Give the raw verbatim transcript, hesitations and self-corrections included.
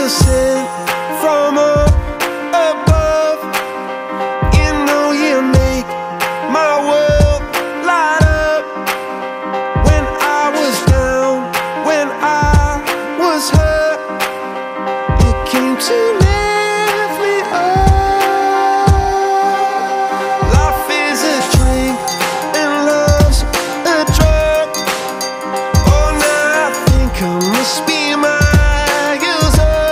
were sent from up above. You know you make my world light up. When I was down, when I was hurt, you came to me.